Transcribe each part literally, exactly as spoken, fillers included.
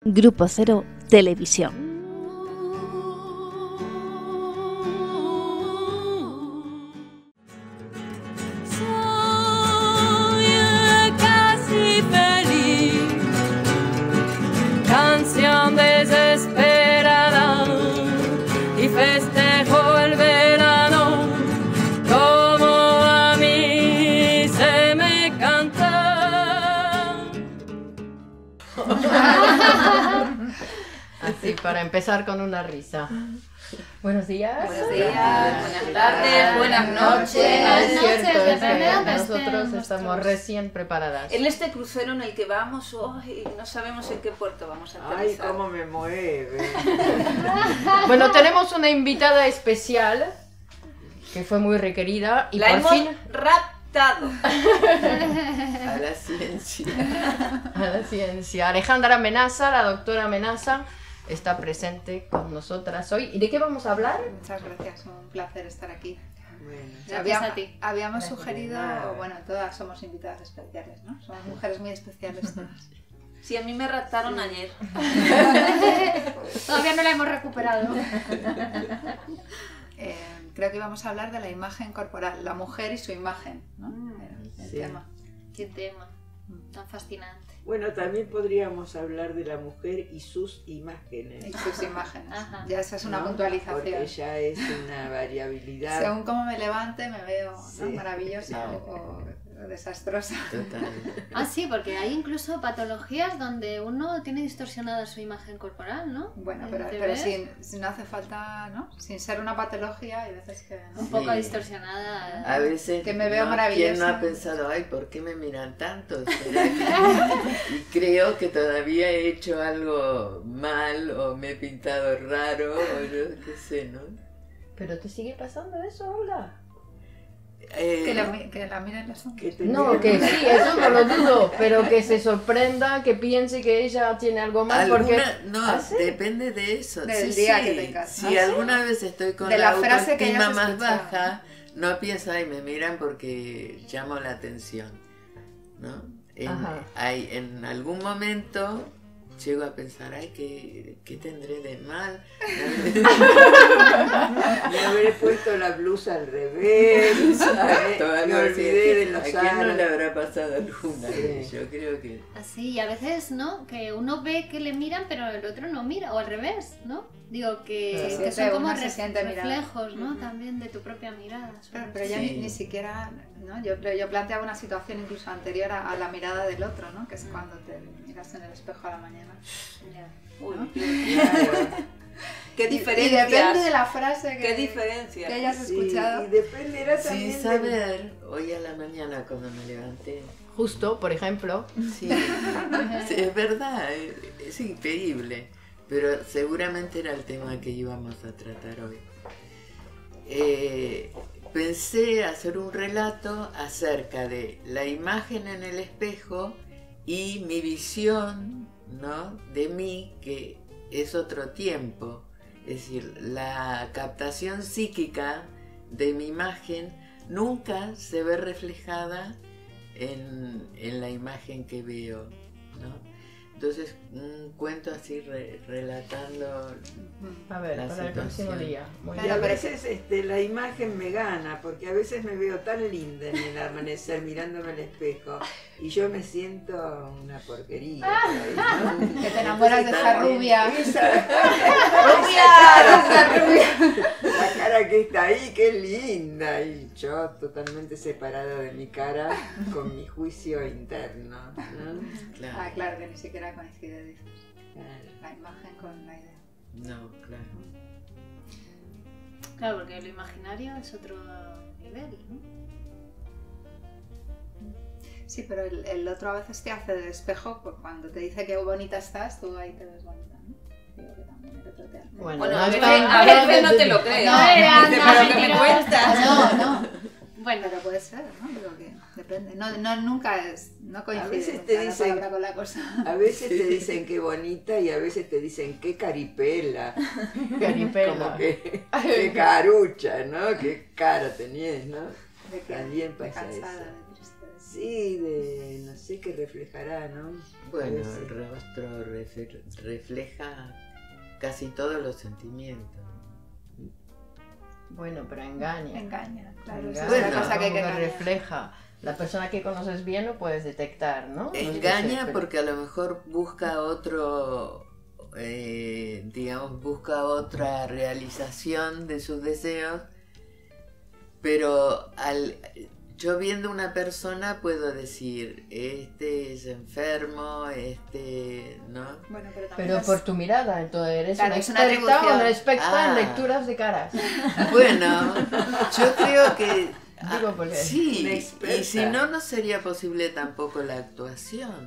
Grupo Cero Televisión. Canción desesperada y festejo el verano como a mí se me canta. Así, para empezar con una risa. Buenos días. Buenos días, buenas tardes, buenas noches. Es cierto, es depende de que dónde nosotros estén estamos nuestros- recién preparadas. En este crucero en el que vamos, hoy no sabemos en qué puerto vamos a Ay, aterrizar. cómo me mueve. Bueno, tenemos una invitada especial que fue muy requerida y La por hemos fin raptado. A la ciencia. a la ciencia. Alejandra Menaza, la doctora Menaza, está presente con nosotras hoy. ¿Y de qué vamos a hablar? Muchas gracias, un placer estar aquí. Bueno, Gracias Habíamos- a ti. Habíamos Gracias, sugerido, nada. bueno, todas somos invitadas especiales, ¿no? Somos mujeres muy especiales todas. Sí, a mí me raptaron ayer. Todavía no la hemos recuperado. Eh, creo que íbamos a hablar de la imagen corporal, la mujer y su imagen, ¿no? Era el sí. tema. Qué tema tan fascinante. Bueno, también podríamos hablar de la mujer y sus Y imágenes. sus imágenes. Ajá. Ya esa es una ¿no? puntualización. Porque ya es una variabilidad. Según cómo me levante me veo, ¿no? Sí. maravillosa No. o, o desastrosa. Total. Ah, sí, porque hay incluso patologías donde uno tiene distorsionada su imagen corporal, ¿no? Bueno, ¿Te pero, pero ves? sin, sin no hace falta, ¿no? Sin ser una patología, hay veces que... ¿no? Un poco Sí. distorsionada. A veces Que me veo no, maravillosa. ¿quién no ha pensado, ay, ¿por qué me miran tanto? ¿Será que-?" Y creo que todavía he hecho algo mal o me he pintado raro o no, qué sé, ¿no? ¿Pero te sigue pasando eso, Olga? Eh, Que la, mi- que la miren los hombres. Que te No, miren que una- sí, eso no lo dudo, pero que se sorprenda, que piense que ella tiene algo mal, porque... alguna- no, ¿Ah, sí? depende de eso. Del sí, día sí. que tengas. Si ¿Ah, sí? alguna vez estoy con De la, la frase que autoestima hayas más escuchado. baja, no pienso, ay, me miran porque llamo la atención, ¿no? En, Ajá. hay, en algún momento llego a pensar, ay, ¿qué, qué tendré de mal? Me habré puesto la blusa al revés. Exacto, Me algo así. olvidé de ¿A los quién no aros. le habrá pasado alguna vez? Sí. Yo creo que... Así, y a veces, ¿no? Que uno ve que le miran, pero el otro no mira, o al revés, ¿no? Digo que, Se que siente- son como una se re- siente mirada. reflejos, ¿no? También de tu propia mirada. Pero, sobre pero ti. ya Sí. ni, ni siquiera, ¿no? Yo, pero yo planteaba una situación incluso anterior a, a la mirada del otro, ¿no? Que es cuando te miras en el espejo a la mañana. Ya. Uy, ¿no? Claro. qué Y- Y diferencias. depende de la frase que, Qué diferencias. que hayas Sí, escuchado. y dependerá Sin también del- saber, hoy a la mañana cuando me levanté, Justo, por ejemplo, sí, sí, es verdad, es, es increíble, pero seguramente era el tema que íbamos a tratar hoy. Eh, pensé hacer un relato acerca de la imagen en el espejo y mi visión, ¿no?, de mí, que es otro tiempo. Es decir, la captación psíquica de mi imagen nunca se ve reflejada en, en la imagen que veo, ¿no? Entonces, un cuento así re- relatando... a ver, La para el próximo situación. día. Muy Y Claro, a bien. pero veces este, la imagen me gana, porque a veces me veo tan linda en el amanecer mirándome al espejo y yo me siento una porquería. por ahí, ¿no? Que te enamoras de esa También rubia. esa- Esa rubia. la cara que está ahí, qué linda. Y yo totalmente separada de mi cara con mi juicio interno, ¿no? Claro, Ah, claro, que ni siquiera coincide, dices. Claro. La imagen con la idea. no, claro. Claro, porque lo imaginario es otro nivel, ¿no? Sí, pero el, el otro a veces te hace de espejo, pues cuando te dice qué bonita estás, tú ahí te ves bonita, ¿no? Digo que también el otro te hace. Bueno, Bueno, no a veces, está- a veces no te lo crees. No, era, Dice, no, pero ¿qué me mentirosa. cuentas? No, no. Bueno, Pero puede ser, ¿no? Digo que depende. No, no nunca es, no coincide veces nunca te la dicen- palabra con la cosa. A veces te dicen qué bonita y a veces te dicen qué caripela. Caripela. Como que qué carucha, ¿no? Qué cara tenés, ¿no? De que- También de pasa cansada, eso. de tristeza. Sí, de no sé qué reflejará, ¿no? Bueno, A veces. el rostro refe- refleja casi todos los sentimientos. Bueno, pero engaña. Engaña, claro. Engaña, Esa es Bueno, la cosa que hay que como engañar. refleja. La persona que conoces bien lo puedes detectar, ¿no? No es que Engaña se- porque a lo mejor busca otro, eh, digamos, busca otra realización de sus deseos, pero al, yo viendo una persona puedo decir, este es enfermo, este, ¿no? Bueno, pero también Pero es- por tu mirada, entonces eres Claro, una es una experta o atribución. una experta Ah. en lecturas de caras. Bueno, yo creo que Digo porque- sí, Una experta. y si no, no sería posible tampoco la actuación.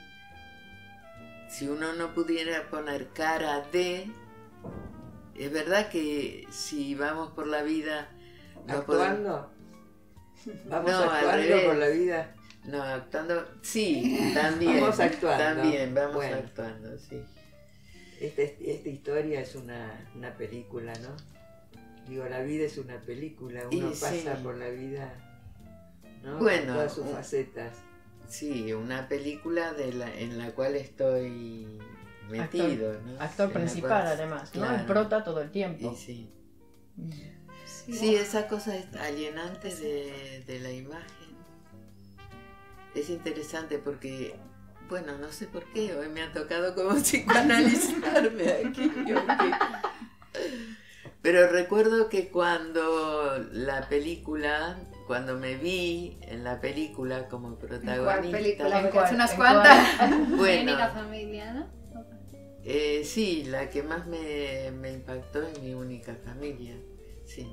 Si uno no pudiera poner cara de, es verdad que si vamos por la vida no podemos, ¿Actuando? ¿Vamos No, al actuando revés. por la vida? no actuando, sí, también, Vamos actuando. también vamos Bueno. actuando, sí. Esta, esta historia es una, una película, ¿no? Digo, la vida es una película, uno Y pasa sí. por la vida, ¿no? Bueno, Todas sus un- facetas. Sí, una película de la, en la cual estoy metido, ¿no? Actor En la principal, cual- además, ¿no? claro. El prota todo el tiempo. Y sí. Sí, Sí, esa cosa es alienante de, de la imagen. Es interesante porque, bueno, no sé por qué, hoy me ha tocado como psicoanalizarme aquí. porque- Pero recuerdo que cuando la película, cuando me vi en la película como ¿En protagonista, cuál película? ¿En Porque cuál? hace unas ¿En cuantas. Única bueno, familia, ¿no? eh, sí, la que más me, me impactó es Mi única familia, sí.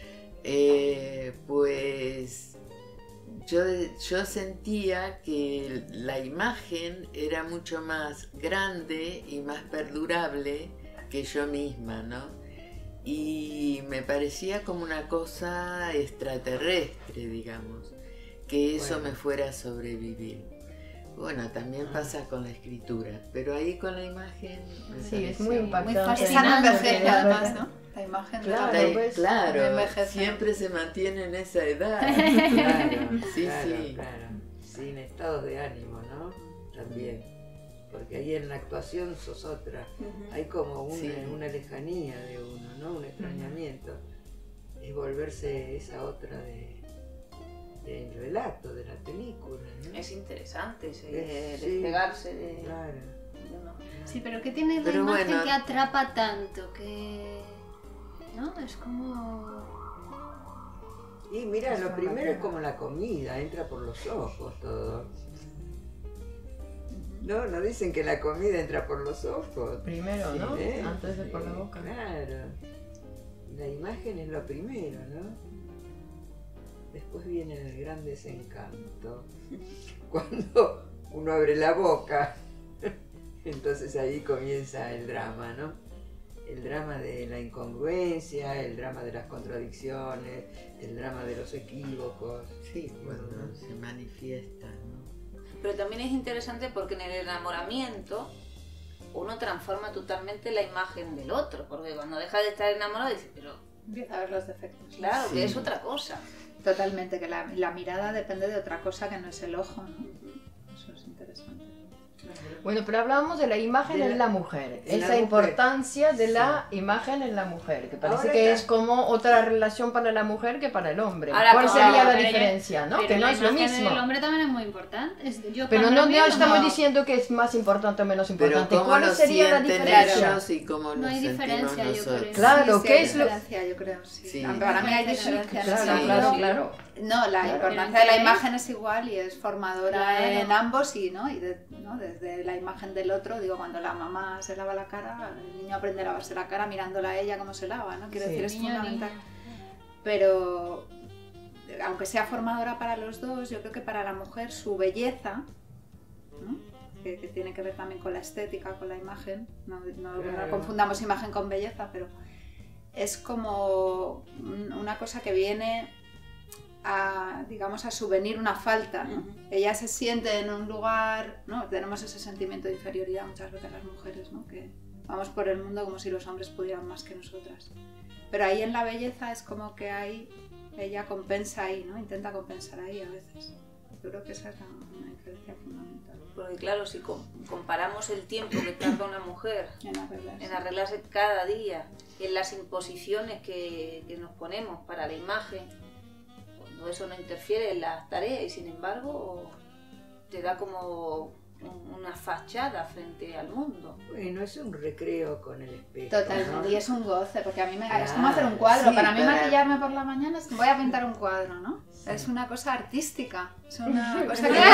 Eh, pues yo, yo sentía que la imagen era mucho más grande y más perdurable que yo misma, ¿no? Y me parecía como una cosa extraterrestre, digamos, que eso Bueno. me fuera a sobrevivir. Bueno, también pasa con la escritura, pero ahí con la imagen me Sí, es pareció- muy Muy impactante. Esa no fascinante, envejece porque- además, ¿no? La imagen de Claro, la La- pues, claro, no envejece. siempre se mantiene en esa edad. Claro, Sí, claro, sí. claro. Sin estados de ánimo, ¿no? También. Porque ahí en la actuación sos otra. Hay como una, Sí. una lejanía de uno, ¿no? Un extrañamiento. Es volverse esa otra de, del relato, de la película, ¿no? Es interesante ese, Es- sí. despegarse de, Claro. de uno. Sí, pero ¿qué tiene la Pero imagen bueno. que atrapa tanto? Que... ¿No? Es como... Y mira, Es lo como primero la es como la comida, entra por los ojos todo. No, no dicen que la comida entra por los ojos. Primero, ¿no? ¿Eh? Antes de por la Sí, boca. Claro. La imagen es lo primero, ¿no? Después viene el gran desencanto. Cuando uno abre la boca. Entonces ahí comienza el drama, ¿no? El drama de la incongruencia, el drama de las contradicciones, el drama de los equívocos. Sí, cuando se manifiesta, ¿no? Pero también es interesante porque en el enamoramiento uno transforma totalmente la imagen del otro, porque cuando deja de estar enamorado dice, pero Empieza a ver los defectos. claro, Sí. que es otra cosa. Totalmente, que la, la mirada depende de otra cosa que no es el ojo, ¿no? Eso es interesante. Bueno, pero hablábamos de la imagen De la- en la mujer, en la esa mujer. importancia de la imagen en la mujer, que parece Ahora que está- es como otra relación para la mujer que para el hombre. Ahora, ¿Cuál claro, sería la pero ya- diferencia? ¿no? Pero Que no la es lo imagen mismo. del hombre también es muy importante. Es- yo Pero cuando no, lo no veo, estamos no- diciendo que es más importante o menos Pero importante. cómo ¿Cuál lo sería la sienten diferencia? ellos y cómo No lo hay sentimos diferencia, yo nosotros. creo. Claro, Sí, sí ¿qué hay es lo- diferencia, yo creo, sí. Sí. Para mí hay Hay diferencia. Claro, sí, claro, ¿no? claro. No, la Claro, importancia de la pero imagen es igual y es formadora Claro. en ambos y, ¿no? Y de- ¿no? Desde la imagen del otro, digo, cuando la mamá se lava la cara, el niño aprende a lavarse la cara mirándola a ella cómo se lava, ¿no? Quiero Sí. decir, es Niño, fundamental. niña. Pero aunque sea formadora para los dos, yo creo que para la mujer su belleza, ¿no? que, que tiene que ver también con la estética, con la imagen, no, no- Claro. no confundamos imagen con belleza, pero es como un- una cosa que viene a, digamos, a subvenir una falta, ¿no? Ujú. Ella se siente en un lugar, ¿no? Tenemos ese sentimiento de inferioridad muchas veces las mujeres, ¿no? Que vamos por el mundo como si los hombres pudieran más que nosotras. Pero ahí en la belleza es como que hay, ella compensa ahí, ¿no? Intenta compensar ahí a veces. Yo creo que esa es la, una diferencia fundamental. Porque claro, si com- comparamos el tiempo que tarda una mujer En arreglarse. en arreglarse cada día, en las imposiciones que, que nos ponemos para la imagen, cuando eso no interfiere en las tareas y sin embargo te da como un- una fachada frente al mundo. Bueno, es un recreo con el espejo. Totalmente, ¿no? y es un goce, porque a mí me, es Ah, como hacer un cuadro. sí, para mí para- maquillarme por la mañana es voy a pintar un cuadro, ¿no? Es una cosa artística, es una cosa que...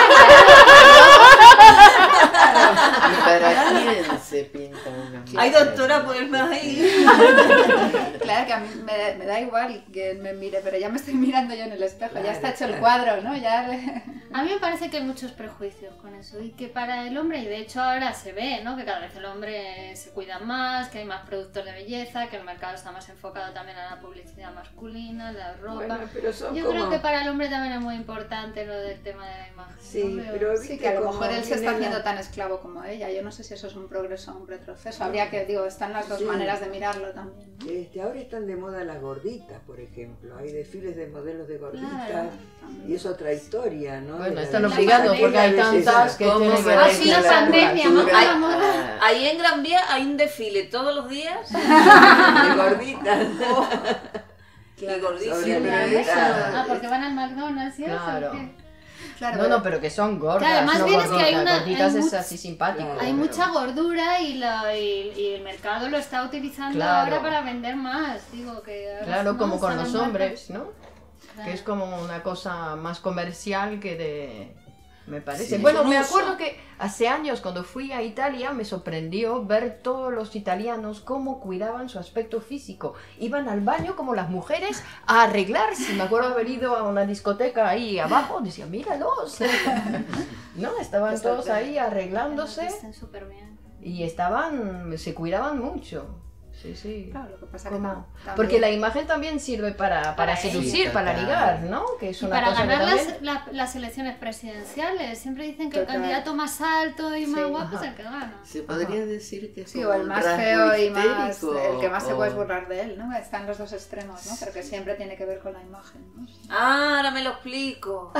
¿Y para quién se pinta una mujer? Ay, doctora, pues más ahí. Claro que a mí me, me da igual que me mire, pero ya me estoy mirando yo en el espejo, ya Claro, está hecho el claro. cuadro, ¿no? Ya le- A mí me parece que hay muchos prejuicios con eso y que para el hombre, y de hecho ahora se ve, ¿no? Que cada vez el hombre se cuida más, que hay más productos de belleza, que el mercado está más enfocado también a la publicidad masculina, la ropa. Bueno, pero son Yo como... creo que para el hombre también es muy importante lo del tema de la imagen. Sí, ¿no? Veo- pero Sí, viste que a lo como mejor él se está viene la- haciendo tan esclavo como ella. Yo no sé si eso es un progreso o un retroceso. Habría que, digo, están las dos Sí. maneras de mirarlo también. ¿no? Este, ahora están de moda las gorditas, por ejemplo. Hay desfiles de modelos de gorditas. Claro, Y es otra historia, ¿no? Bueno, De la están belleza. obligados Es porque la hay belleza. tantas que ¿Cómo tienen que se Ah, ve sí, que la pandemia, ¿no? cultura- La moda. Ah, Ahí en Gran Vía hay un desfile todos los días De gorditas. y gordísimo. Sobre Ah, la- Ah, porque van al McDonald's y eso. Claro. ¿o qué? Claro, No, no, pero que son gordas. Claro, más no bien es que hay gorditas, una- gorditas hay es much- así simpático. Claro. Hay pero- mucha gordura y, la, y, y el mercado lo está utilizando Claro. ahora para vender más. Digo que ahora, Claro, ¿no? como con Salen los marcas- hombres, ¿no? Claro. Que es como una cosa más comercial que de... Me parece. Sí. Bueno, Es un me uso. acuerdo que hace años cuando fui a Italia me sorprendió ver todos los italianos cómo cuidaban su aspecto físico. Iban al baño como las mujeres a arreglarse. Me acuerdo haber ido a una discoteca ahí abajo, decía, míralos. No, estaban todos ahí arreglándose Están súper bien. y estaban, se cuidaban mucho. Sí, sí. Claro, lo que pasa que ¿Cómo? tam- también- Porque la imagen también sirve para, para Para seducir, eso. para Sí, ligar, ¿no? Que es Y una para cosa que ganar también... las, la- las elecciones presidenciales, siempre dicen que Total. el candidato más alto y más Sí, guapo ajá. es el que gana. Se podría decir que es Sí, como o el un más rasgo feo y más... histérico, El que más te o- puedes burlar de él, ¿no? Están los dos extremos, ¿no? Pero que siempre tiene que ver con la imagen, ¿no? Ah, ahora me lo explico.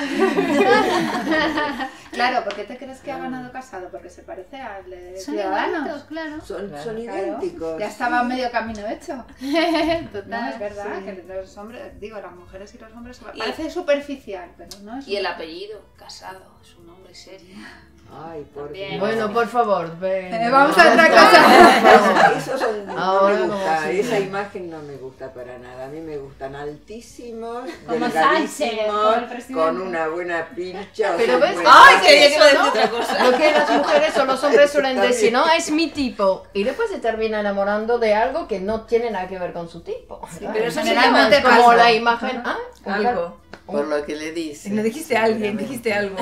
Claro, ¿por qué te crees que ha ganado Casado? Porque se parece al de Son Ciudadanos. igualitos, claro. Son, Claro. son Claro, idénticos. ya estaba medio camino hecho. No, Total. es verdad sí. que los hombres, digo, las mujeres y los hombres, Y- parece superficial, pero no es. Y el apellido, Casado, es un nombre serio. Ay, por También. Dios. Bueno, por favor, ven. Eh, vamos a otra No, cosa. Eso son, no Ahora me como gusta, si- esa imagen no me gusta para nada. A mí me gustan altísimos, Como delgadísimos, Sánchez, como el presidente. con una buena pincha. o Pero sea, ves- buen ¡Ay, traje. creía que iba a decir ¿no? otra cosa! Lo que las mujeres o los hombres suelen Está decir, bien. ¿no? Es mi tipo. Y después se termina enamorando de algo que no tiene nada que ver con su tipo. ¿verdad? pero eso generalmente es como pasa. la imagen. ¿Ah? Algo. Por lo que le dice. Le dijiste a alguien, dijiste algo.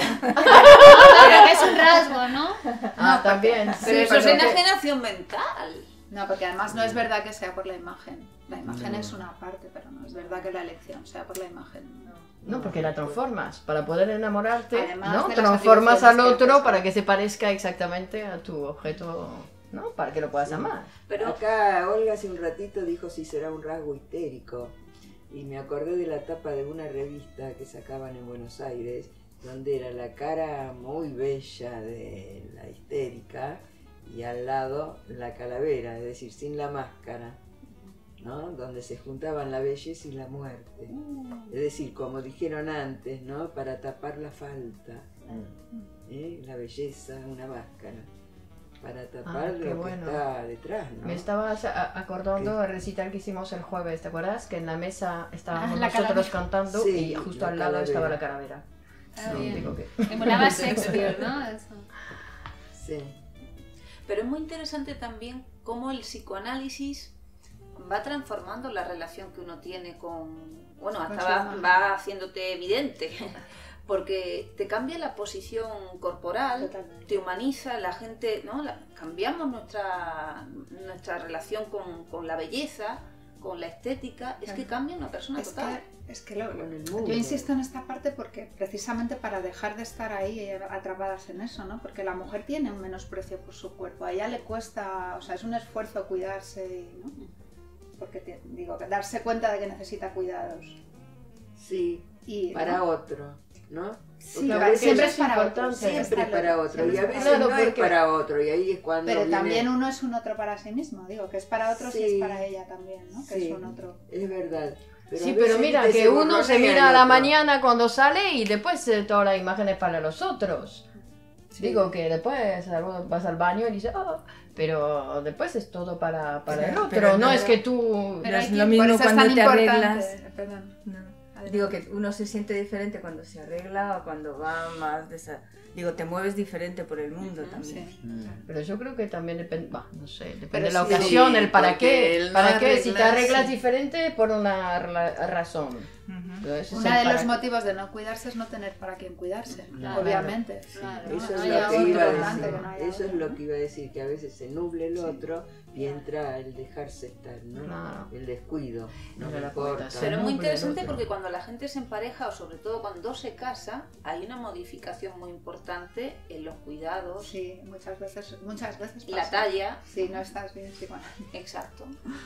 Pero que es un rasgo, ¿no? Ah, también. Pero Sí, eso es pero- enajenación mental. No, porque además no es verdad que sea por la imagen. La imagen No. es una parte, pero no es verdad que la elección sea por la imagen. No, porque la transformas. Para poder enamorarte, Además ¿no? de las Transformas al atribuciones que otro haces. para que se parezca exactamente a tu objeto, ¿no? Para que lo puedas amar. Pero Acá Olga hace un ratito dijo si será un rasgo histérico. Y me acordé de la tapa de una revista que sacaban en Buenos Aires, donde era la cara muy bella de la histérica y al lado la calavera, es decir, sin la máscara, ¿no? Donde se juntaban la belleza y la muerte. Es decir, como dijeron antes, ¿no? Para tapar la falta, ¿eh? La belleza, una máscara, para tapar Ah, qué lo bueno. que está detrás, ¿no? Me estabas a- acordando del recital que hicimos el jueves, ¿te acuerdas? Que en la mesa estábamos Ah, la nosotros calavera. cantando Sí, y justo la al lado calavera. estaba la calavera. Ah, No, bien. digo que... Emulaba a Shakespeare, ¿no? Eso. Sí. Pero es muy interesante también cómo el psicoanálisis va transformando la relación que uno tiene con... Bueno, hasta Con su va, imagen. va haciéndote evidente, porque te cambia la posición corporal, Totalmente. te humaniza, la gente, ¿no? La- cambiamos nuestra, nuestra relación con, con la belleza, con la estética, es que cambia una persona Es total. que, es que lo- Con el mundo. yo insisto en esta parte porque precisamente para dejar de estar ahí atrapadas en eso, ¿no? Porque la mujer tiene un menosprecio por su cuerpo, a ella le cuesta, o sea, es un esfuerzo cuidarse, ¿no? Porque te- digo, darse cuenta de que necesita cuidados. Sí, Y, para ¿no? otro. ¿no? Sí, Porque va- a veces siempre eso es es para otro. importante. siempre está para lo- otro, y a siempre es veces Claro, no es porque- para otro, y ahí es cuando Pero viene- también uno es un otro para sí mismo, digo, que es para otros y Sí. es para ella también, ¿no? Que Sí, es un otro. es verdad. Pero Sí, a pero veces, mira, viste, que se uno se borronea mira a el la otro. mañana cuando sale y después eh, toda la imagen es para los otros. Digo que después alguno vas al baño y dices, oh, pero después es todo para, para el Pero- otro. pero no no- es que tú... Pero no hay es que- lo Por mismo eso es cuando tan te importante. arreglas. Perdón. No. Digo que uno se siente diferente cuando se arregla o cuando va más de esa... Digo, te mueves diferente por el mundo también. Sí. Mm. Pero yo creo que también depende, bah, no sé, depende Pero de la sí, ocasión, sí, el para porque qué. el no ¿Para qué? Si te arreglarse- arreglas diferente por una ra- razón. Ujú. Entonces, es Uno de el los para- motivos de no cuidarse es no tener para quien cuidarse, Claro. obviamente. Claro, Eso no es haya lo que otro. iba a importante decir. que no haya Eso es otro, lo ¿no? que iba a decir, que a veces se nuble el otro y entra el dejarse estar, ¿no? Claro. El descuido. No No me le importa. cuidas. Pero es muy Nuble el interesante otro. porque cuando la gente se empareja o sobre todo cuando se casa, hay una modificación muy importante en los cuidados, Sí, muchas veces, muchas veces la pasa. talla. Sí, no estás bien, sí, bueno. Exacto.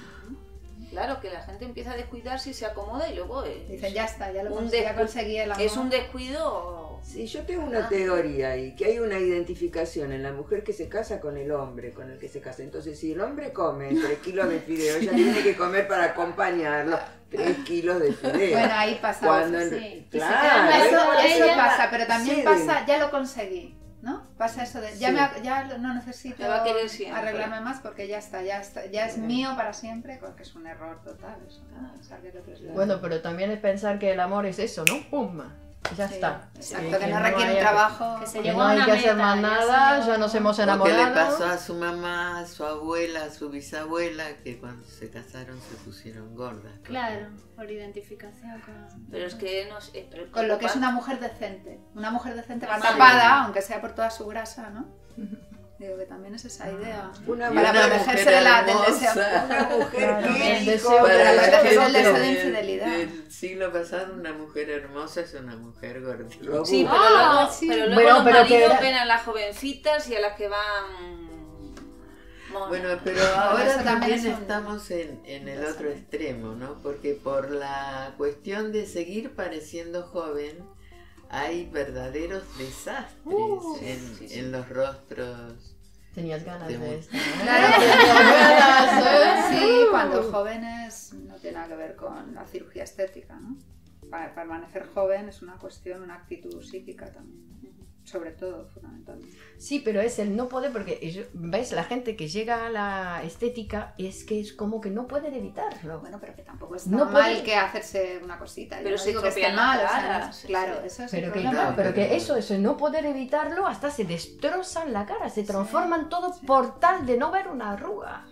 Claro, que la gente empieza a descuidarse y se acomoda y luego es, Dicen, ya está, ya lo Un conseguí, ya descu- conseguí el amor. es un descuido. Sí, yo tengo una teoría ahí, que hay una identificación en la mujer que se casa con el hombre con el que se casa. Entonces, si el hombre come tres kilos de fideo, ella tiene que comer para acompañarlo tres kilos de fideo. Bueno, ahí pasa. Cuando eso, en- sí. Y si claro, te dan Eso, Eso- eso ella- pasa, pero también Sí, pasa, ya lo conseguí, ¿no? Pasa eso de, ya, Sí. me, ha- ya no necesito Me va a querer siempre. arreglarme más porque ya está, ya está, ya es mío para siempre, porque es un error total eso, ¿no? Pensar que el otro es mío. Bueno, pero también es pensar que el amor es eso, ¿no? ¡Pum! Y ya Sí, está. exacto, Y que no requiere un haya- trabajo. que se Que llegó no a hay una que hacer meta, más ya nada, se ya llegó- nos hemos Lo que le enamorado. pasó a su mamá, a su abuela, a su bisabuela, que cuando se casaron se pusieron gordas. Claro, por identificación con... Pero es que no sé, pero Con lo que es papá- una mujer decente. Una mujer decente va Sí. tapada, aunque sea por toda su grasa, ¿no? Digo que también es esa idea. Una, Y Para una protegerse mujer de la- del hermosa. deseo. una mujer Claro, que el dijo, deseo para de la la gente gente- el deseo de del- infidelidad. Del siglo pasado, una mujer hermosa es una mujer gordita. Robusta. Sí, pero Ah, luego, sí. pero luego Bueno, los pero que maridos era- ven a las jovencitas y a las que van monas. Bueno, pero ahora eso también también es un- estamos en, en el otro extremo, ¿no? Porque por la cuestión de seguir pareciendo joven, hay verdaderos desastres Uh, en, sí, sí. en los rostros. Tenías ganas De de mu- esto. ¿no? Claro. Tenías ganas, ¿eh? Sí, cuando jóvenes no tiene nada que ver con la cirugía estética, ¿no? Para permanecer joven es una cuestión, una actitud psíquica también, sobre todo, fundamentalmente. Sí, pero es el no poder, porque ellos- ves, la gente que llega a la estética es que es como que no pueden evitarlo. Bueno, pero que tampoco está No mal puede- que hacerse una cosita. Yo Pero no se digo que esté estropean la mal, o sea, cara, no- sí, claro, sí. eso es Pero el que, problema. claro, pero que pero- eso, eso, no poder evitarlo, hasta se destrozan la cara, se transforman todo por tal de no ver una arruga.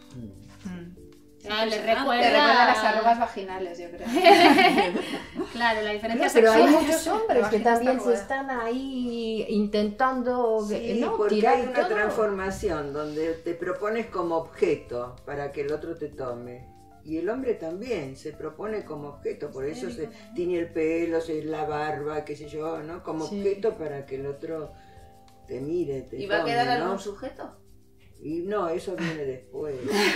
Ah, le Te recuerda... recuerda las arrugas vaginales, yo creo. Claro, la diferencia Pero hay sexual. muchos hombres que vagina está también se rueda. están ahí intentando Sí, ¿no? porque tirar hay una todo. transformación donde te propones como objeto para que el otro te tome. Y el hombre también se propone como objeto, por eso se tiene el pelo, se la barba, qué sé yo, ¿no? Como Sí. objeto para que el otro te mire, te ¿Y va a tome, quedar ¿no? algún sujeto? Y no, eso viene después.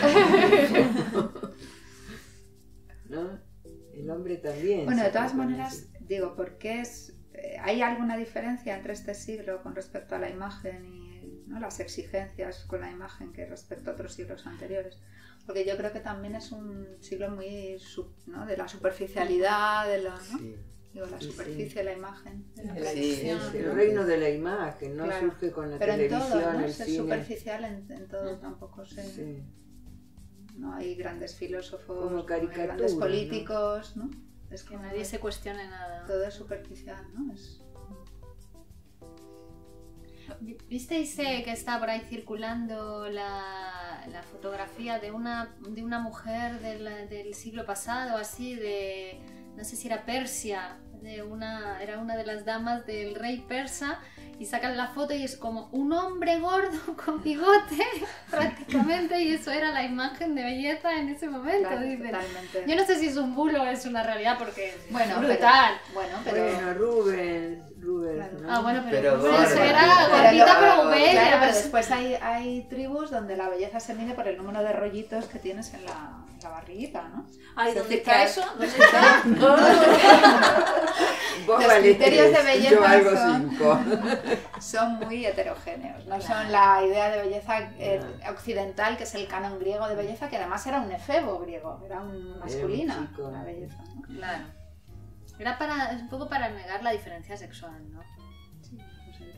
¿No? El hombre también. Bueno, se de todas propone maneras, así. digo, ¿por qué es, eh, hay alguna diferencia entre este siglo con respecto a la imagen y ¿no? las exigencias con la imagen que respecto a otros siglos anteriores? Porque yo creo que también es un siglo muy sub- ¿no? de la superficialidad, de la, ¿no? Sí. Digo, la Sí, superficie sí. de la imagen, de la Sí, televisión, es El ¿no? reino de la imagen, ¿no? Claro. Surge con la Pero en televisión, todo, ¿no? el Ser cine. superficial en, en todo tampoco sé. Sí. No hay grandes filósofos, Como no hay caricaturas, grandes ¿no? políticos, ¿no? Es Que como- nadie se cuestione nada. todo es superficial, ¿no? Es... ¿Visteis eh, que está por ahí circulando la, la fotografía de una, de una mujer del, del siglo pasado, así de, no sé si era Persia, de una, era una de las damas del rey persa, y sacan la foto y es como un hombre gordo con bigote prácticamente, y eso era la imagen de belleza en ese momento. Claro, dicen. totalmente. Yo no sé si es un bulo o es una realidad porque es Bueno, pero- brutal. Bueno, pero Bueno, Rubens, Rubens, Claro. ¿no? Ah, bueno, pero, Pero pero eso gorda. era Pero gordita luego- pero bella. Claro, pero después hay, hay tribus donde la belleza se mide por el número de rollitos que tienes en la, en la barriguita, ¿no? Ay, Es ¿dónde decir, está que- eso? ¿Dónde está? Vos Los valés criterios de tres, belleza yo valgo son- cinco. Son muy heterogéneos, no son la idea de belleza eh, No. occidental, que es el canon griego de belleza, que además era un efebo griego, era un masculina chico. la belleza, ¿no? Claro. Era para, es un poco para negar la diferencia sexual, ¿no? Sí, posible.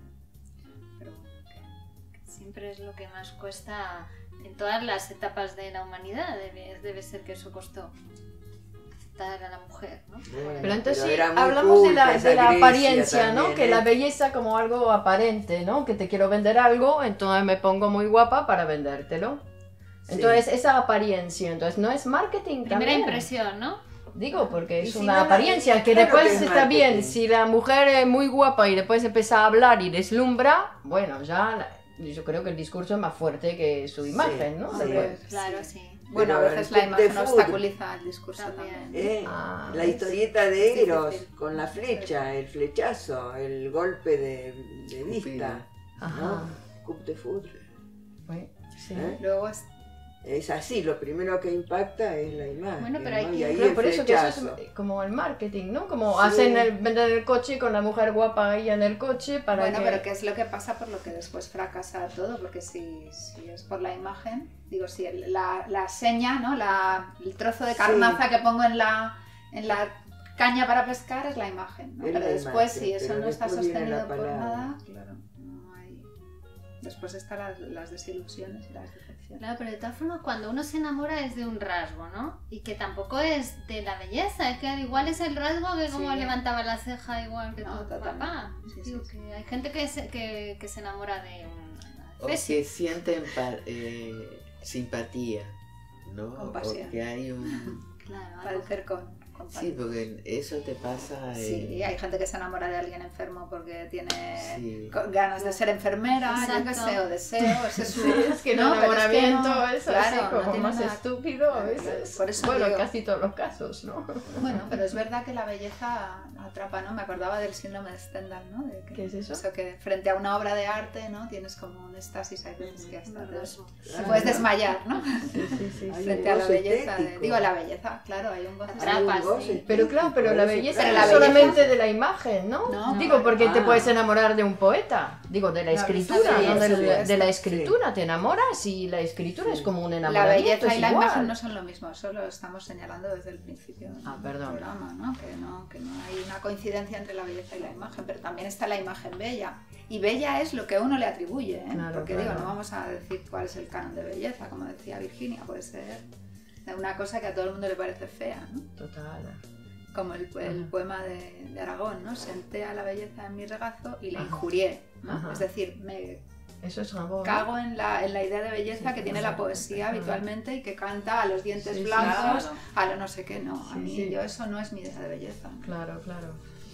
Pero bueno, que- Que siempre es lo que más cuesta en todas las etapas de la humanidad. Debe, debe ser que eso costó aceptar a la mujer, ¿no? Bueno, Pero entonces sí, era muy hablamos de la, culta esa de la Grecia apariencia, ¿no? también, Que ¿eh? la belleza como algo aparente, ¿no? Que te quiero vender algo, entonces me pongo muy guapa para vendértelo. Sí. Entonces esa apariencia, entonces no es marketing Primera también. impresión, ¿no? Digo, porque Y es si una no, no, apariencia que claro después que es está bien. marketing. Si la mujer es muy guapa y después empieza a hablar y deslumbra, bueno, ya la- yo creo que el discurso es más fuerte que su imagen, ¿no? Sí. Después. Claro, sí. Bueno, a Pero veces el la club de imagen fútbol. obstaculiza el discurso También. también. Eh, Ah, la ¿ves? historieta de Es Eros difícil. con la flecha, el flechazo, el golpe de, de vista, Ajá. ¿no? Coup de foudre. Bueno, sí. ¿Eh? Luego es Es así, lo primero que impacta es la imagen. Bueno, pero hay ¿no? que- Y ahí Claro, el por eso que eso flechazo. es como el marketing, ¿no? Como Sí. hacen el, vender el coche con la mujer guapa ahí en el coche para bueno, que... pero ¿qué es lo que pasa por lo que después fracasa todo? Porque si, si es por la imagen, digo, si el- la, la seña, ¿no? La, el trozo de carnaza que pongo en la, en la caña para pescar es la imagen, ¿no? Es Pero la después, imagen, si eso pero no está después viene sostenido la por palabra. nada, claro, no hay... Después están las, las desilusiones y las decepciones. Claro, pero de todas formas, cuando uno se enamora es de un rasgo, ¿no? Y que tampoco es de la belleza, es que igual es el rasgo que como Sí. levantaba la ceja igual que No, tu totalmente. papá. Sí, Digo sí, sí. que hay gente que se, que, que se enamora de un O físico. que sienten pa- eh, simpatía, ¿no? Compasión. O que hay un... Claro, algo- Parecer con... con Sí, porque eso te pasa... eh, Sí, hay gente que se enamora de alguien enfermo porque tiene Sí. co- ganas de ser enfermera, yo qué Exacto. sé, o deseo, ese es su... Sí, es que el No, pero es que enamoramiento no, es claro, así no como tiene más nada- estúpido a Claro, veces. por eso bueno, digo- casi todos los casos, ¿no? Bueno, pero es verdad que la belleza atrapa, ¿no? Me acordaba del síndrome de Stendhal, ¿no? De que, ¿Qué es eso? Eso que frente a una obra de arte, ¿no? Tienes como un éxtasis, hay veces que hasta Un te, rasgo. te puedes desmayar, ¿no? Sí, sí, sí. Hay sí. Frente a la goce belleza. de- estético. digo, la belleza, claro, hay un goce Hay Atrapa, un estético. goce sí. Pero claro, pero estético, la eso, belleza Pero no la es belleza- solamente de la imagen, ¿no? No, Digo, porque te ah. puedes enamorar de un poeta, digo, de la No, escritura, sí, ¿no? por De, la- supuesto. de la escritura te enamoras y la escritura es como un La enamoramiento. belleza es y la igual. imagen no son lo mismo, eso lo estamos señalando desde el principio del Ah, perdón. programa, ¿no? Que, ¿no? que no hay una coincidencia entre la belleza y la imagen, pero también está la imagen bella. Y bella es lo que uno le atribuye, ¿eh? Claro, Porque claro. digo, no vamos a decir cuál es el canon de belleza, como decía Virginia, puede ser de una cosa que a todo el mundo le parece fea, ¿no? Total. Como el, el Ajá. poema de, de Aragón, ¿no? Senté a la belleza en mi regazo y la injurié, ¿no? Ajá. Es decir, me Eso es Ramón. cago en la, en la idea de belleza Sí, que tiene sí, la sí. poesía Ajá. habitualmente y que canta a los dientes Sí, sí, blancos, claro. a lo no sé qué, no. A Sí, mí sí. yo eso no es mi idea de belleza. Claro, claro.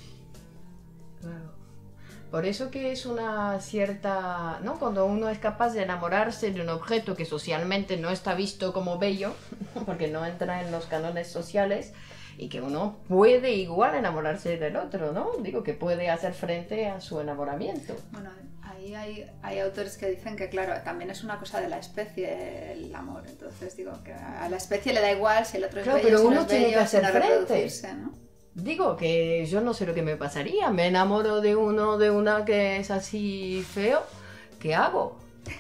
Claro. Por eso que es una cierta, ¿no? Cuando uno es capaz de enamorarse de un objeto que socialmente no está visto como bello, porque no entra en los cánones sociales, y que uno puede igual enamorarse del otro, ¿no? Digo que puede hacer frente a su enamoramiento. Bueno, ahí hay, hay autores que dicen que, claro, también es una cosa de la especie el amor. Entonces digo que a la especie le da igual si el otro es Claro, bello, pero si no uno es tiene bello, que hacer sino frente. reproducirse, ¿no? Digo que yo no sé lo que me pasaría, me enamoro de uno, de una que es así feo, ¿qué hago?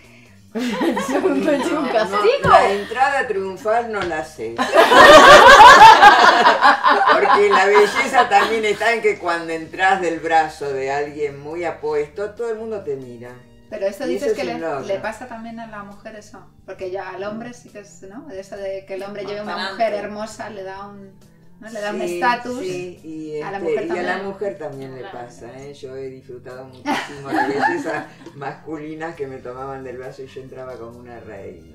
Es un, es un No, castigo. la entrada triunfal no la sé. Porque la belleza también está en que cuando entras del brazo de alguien muy apuesto, todo el mundo te mira. Pero eso Y dices eso que es le, un logro. le pasa también a la mujer eso. Porque ya al hombre sí que es, ¿no? Eso de que el hombre lleve una Más mujer pa'lante. hermosa le da un, ¿no? Le da un Sí, estatus. sí, y, A la este, mujer y a la también. mujer también le Claro. pasa, ¿eh? Yo he disfrutado muchísimo de bellezas masculinas que me tomaban del brazo y yo entraba como una reina.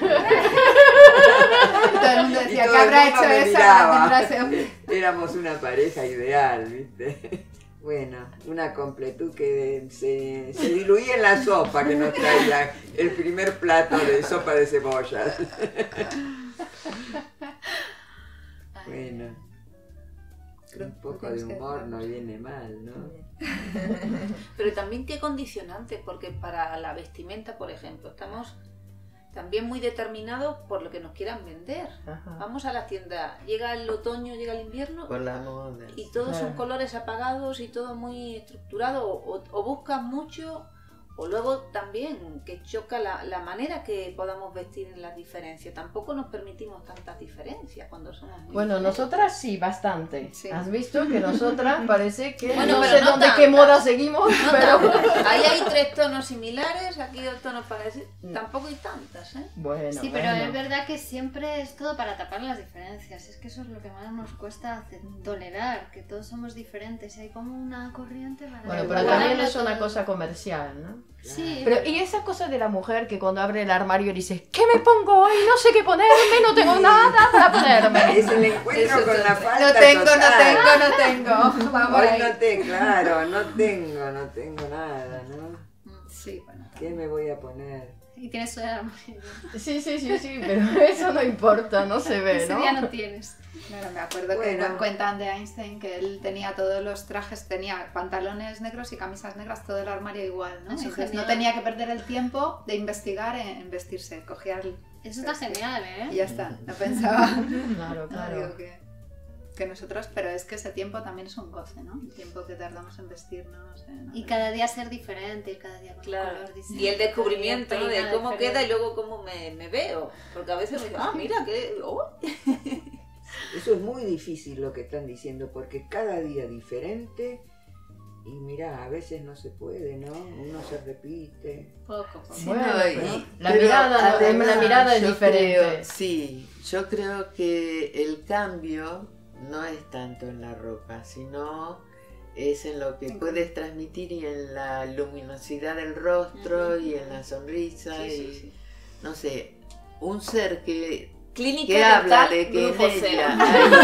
Y todo el mundo Y decía, todo ¿qué el habrá mundo hecho me esa miraba. para tendrá ese hombre? Éramos una pareja ideal, ¿viste? Bueno, una completud que se, se diluía en la sopa que nos traían, el primer plato de sopa de cebollas. Bueno, Un poco de humor no viene mal, ¿no? Pero también qué condicionantes, porque para la vestimenta, por ejemplo, estamos también muy determinados por lo que nos quieran vender. Ajá. Vamos a la tienda, llega el otoño, llega el invierno Por la moda. y todos Claro. son colores apagados y todo muy estructurado, o, o buscas mucho, o luego también que choca la, la manera que podamos vestir en las diferencias. Tampoco nos permitimos tantas diferencias cuando somos muy Bueno, diferentes. nosotras sí, bastante. Sí. ¿Has visto que nosotras parece que Bueno, no pero sé no dónde tantas. qué moda seguimos, No pero tantas. Ahí hay tres tonos similares, aquí dos tonos parecidos. Tampoco hay tantas, ¿eh? bueno, Sí, pero bueno. es verdad que siempre es todo para tapar las diferencias. Es que eso es lo que más nos cuesta hacer- tolerar, que todos somos diferentes. Y hay como una corriente para... Bueno, pero igualarlo también es una todo. cosa comercial, ¿no? Sí, Pero y esa cosa de la mujer que cuando abre el armario dice, ¿qué me pongo hoy? No sé qué ponerme, no tengo nada para ponerme. Es el encuentro Eso con es- la falta No tengo, no total. tengo, no tengo. Va por Hoy ahí. no te, claro, no tengo, no tengo nada, ¿no? Sí, bueno. ¿Qué me voy a poner? y tienes todo el armario. Sí, sí, sí, sí, pero eso no importa, no se ve, Ese ¿no? día no tienes. Claro, me acuerdo Bueno. que cuentan de Einstein que él tenía todos los trajes, tenía pantalones negros y camisas negras, todo el armario igual, ¿no? Eso Entonces genial. no tenía que perder el tiempo de investigar en, en vestirse, cogía el... Eso está genial, y ¿eh? ya está, no pensaba. Claro, No, claro. digo que, que nosotros, pero es que ese tiempo también es un goce, ¿no? El tiempo que tardamos en vestirnos. En, Y cada día ser diferente, y cada día con Claro. un color distinto. Y el descubrimiento cada día de peinado cómo diferente. queda y luego cómo me, me veo. Porque a veces me digo, ah, mira, que... oh. Eso es muy difícil lo que están diciendo, porque cada día diferente y mira, a veces no se puede, ¿no? Uno se repite. Poco, poco. Bueno, No, pero y- la pero mirada, además la mirada es yo diferente. creo- sí, yo creo que el cambio no es tanto en la ropa, sino es en lo que puedes transmitir y en la luminosidad del rostro y en la sonrisa Sí, y sí, sí. no sé, un ser que, Clínica que habla dental, de que en grupo cero. ella